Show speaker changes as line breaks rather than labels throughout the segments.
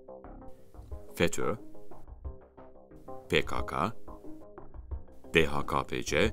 FETÖ, PKK, DHKPC,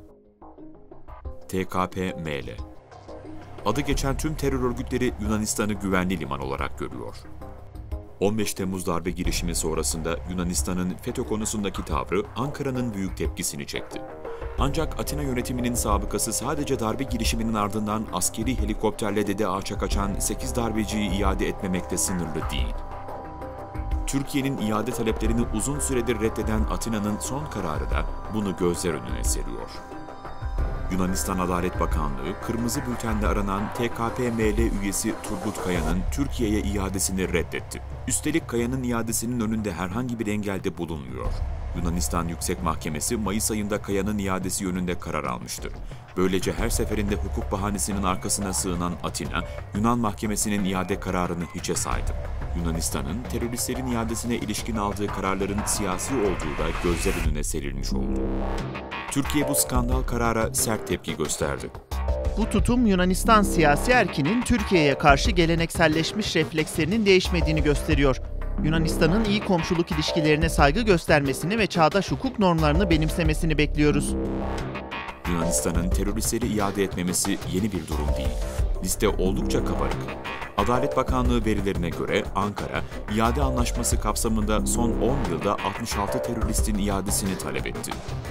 TKP-ML. Adı geçen tüm terör örgütleri Yunanistan'ı güvenli liman olarak görüyor. 15 Temmuz darbe girişimi sonrasında Yunanistan'ın FETÖ konusundaki tavrı Ankara'nın büyük tepkisini çekti. Ancak Atina yönetiminin sabıkası sadece darbe girişiminin ardından askeri helikopterle Dede Ağaç'a kaçan 8 darbeciyi iade etmemekte sınırlı değil. Türkiye'nin iade taleplerini uzun süredir reddeden Atina'nın son kararı da bunu gözler önüne seriyor. Yunanistan Adalet Bakanlığı, Kırmızı Bülten'de aranan TKP-ML üyesi Turgut Kaya'nın Türkiye'ye iadesini reddetti. Üstelik Kaya'nın iadesinin önünde herhangi bir engel de bulunmuyor. Yunanistan Yüksek Mahkemesi Mayıs ayında Kaya'nın iadesi yönünde karar almıştı. Böylece her seferinde hukuk bahanesinin arkasına sığınan Atina, Yunan Mahkemesi'nin iade kararını hiçe saydı. Yunanistan'ın teröristlerin iadesine ilişkin aldığı kararların siyasi olduğu da gözler önüne serilmiş oldu. Türkiye bu skandal karara sert tepki gösterdi.
Bu tutum Yunanistan siyasi erkinin Türkiye'ye karşı gelenekselleşmiş reflekslerinin değişmediğini gösteriyor. Yunanistan'ın iyi komşuluk ilişkilerine saygı göstermesini ve çağdaş hukuk normlarını benimsemesini bekliyoruz.
Yunanistan'ın teröristleri iade etmemesi yeni bir durum değil. Liste oldukça kabarık. Adalet Bakanlığı verilerine göre Ankara, iade anlaşması kapsamında son 10 yılda 66 teröristin iadesini talep etti.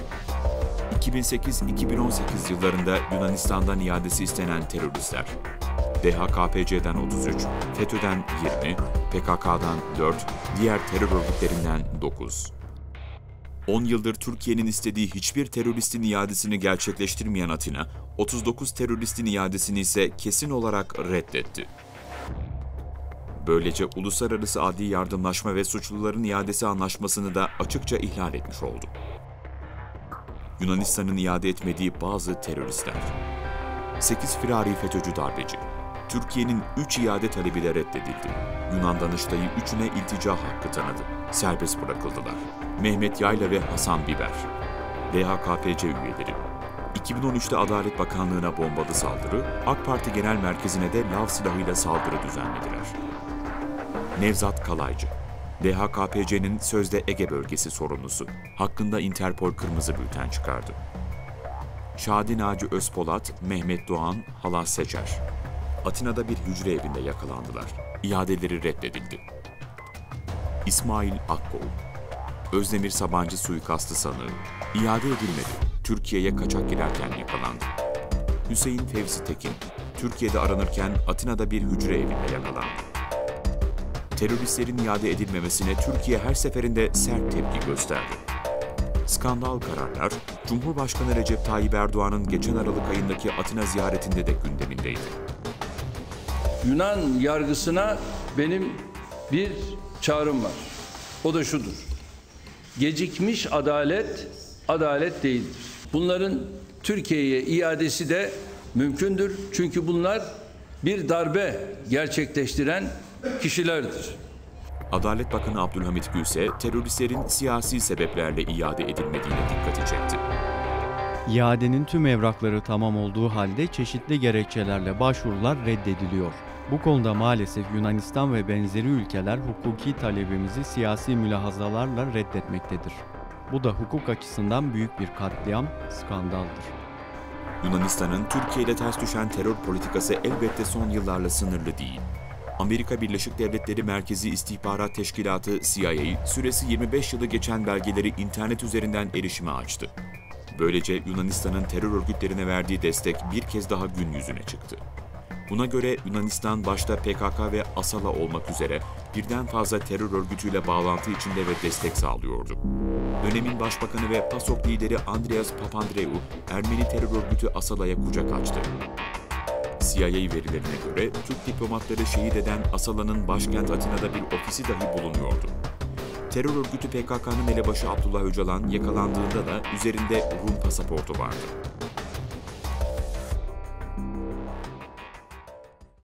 2008-2018 yıllarında Yunanistan'dan iadesi istenen teröristler, DHKPC'den 33, FETÖ'den 20, PKK'dan 4, diğer terör örgütlerinden 9. 10 yıldır Türkiye'nin istediği hiçbir teröristin iadesini gerçekleştirmeyen Atina, 39 teröristin iadesini ise kesin olarak reddetti. Böylece Uluslararası Adli Yardımlaşma ve Suçluların İadesi Anlaşması'nı da açıkça ihlal etmiş oldu. Yunanistan'ın iade etmediği bazı teröristler. 8 firari FETÖ'cü darbeci. Türkiye'nin 3 iade talebiyle reddedildi. Yunan Danıştay'ı 3'üne iltica hakkı tanıdı. Serbest bırakıldılar. Mehmet Yayla ve Hasan Biber. DHKPC üyeleri. 2013'te Adalet Bakanlığı'na bombalı saldırı, AK Parti Genel Merkezi'ne de lav silahıyla saldırı düzenlediler. Nevzat Kalaycı. DHKPC'nin sözde Ege bölgesi sorumlusu. Hakkında Interpol Kırmızı Bülten çıkardı. Şadi Naci Özpolat, Mehmet Doğan, Halas Seçer. Atina'da bir hücre evinde yakalandılar. İadeleri reddedildi. İsmail Akkol. Özdemir Sabancı suikastı sanığı. İade edilmedi. Türkiye'ye kaçak girerken yakalandı. Hüseyin Fevzi Tekin. Türkiye'de aranırken Atina'da bir hücre evinde yakalandı. Teröristlerin iade edilmemesine Türkiye her seferinde sert tepki gösterdi. Skandal kararlar, Cumhurbaşkanı Recep Tayyip Erdoğan'ın geçen Aralık ayındaki Atina ziyaretinde de gündemindeydi.
Yunan yargısına benim bir çağrım var. O da şudur. Gecikmiş adalet, adalet değildir. Bunların Türkiye'ye iadesi de mümkündür. Çünkü bunlar bir darbe gerçekleştiren kişilerdir.
Adalet Bakanı Abdülhamit Gül ise teröristlerin siyasi sebeplerle iade edilmediğine dikkati çekti.
İadenin tüm evrakları tamam olduğu halde çeşitli gerekçelerle başvurular reddediliyor. Bu konuda maalesef Yunanistan ve benzeri ülkeler hukuki talebimizi siyasi mülahazalarla reddetmektedir. Bu da hukuk açısından büyük bir katliam, skandaldır.
Yunanistan'ın Türkiye ile ters düşen terör politikası elbette son yıllarla sınırlı değil. Amerika Birleşik Devletleri Merkezi İstihbarat Teşkilatı CIA, süresi 25 yılı geçen belgeleri internet üzerinden erişime açtı. Böylece Yunanistan'ın terör örgütlerine verdiği destek bir kez daha gün yüzüne çıktı. Buna göre Yunanistan başta PKK ve ASALA olmak üzere birden fazla terör örgütüyle bağlantı içinde ve destek sağlıyordu. Dönemin başbakanı ve PASOK lideri Andreas Papandreou, Ermeni terör örgütü ASALA'ya kucak açtı. CIA verilerine göre Türk diplomatları şehit eden ASALA'nın başkent Atina'da bir ofisi dahi bulunuyordu. Terör örgütü PKK'nın elebaşı Abdullah Öcalan yakalandığında da üzerinde Rum pasaportu vardı.